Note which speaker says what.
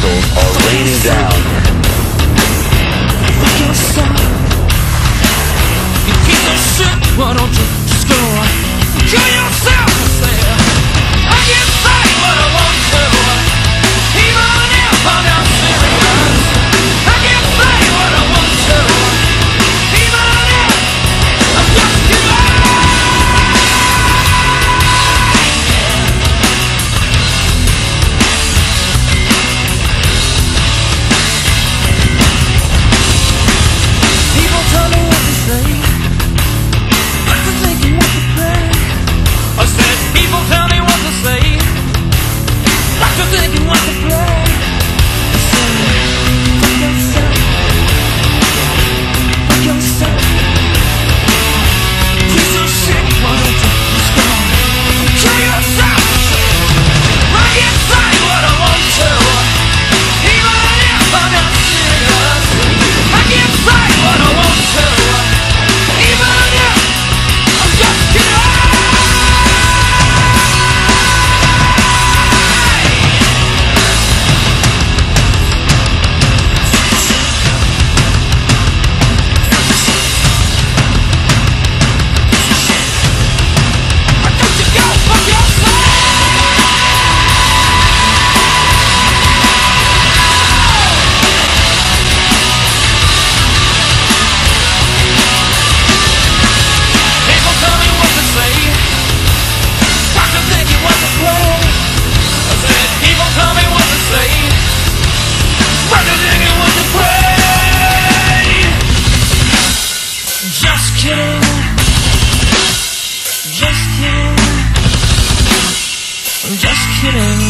Speaker 1: missiles are raining down.
Speaker 2: You piece of shit, why don't you just go kill yourself? I say, I can't say what I want to, even if I'm not serious. I can't say what I want to, even if I'm just people tell me what to say, what to think and what to play. I said, people tell me what to say, what to think and what to play. I said, fuck yourself, fuck yourself. Piece of shit, why don't you just go kill yourself? I can't say what I want to, even if I'm not serious. I can't say what I want to, even if I'm just kidding. Why don't you go fuck yourself? People tell me what to say, what to think and what to play. I said, people tell me what to say, what to think and what to play. Just kidding, just kidding, just kidding.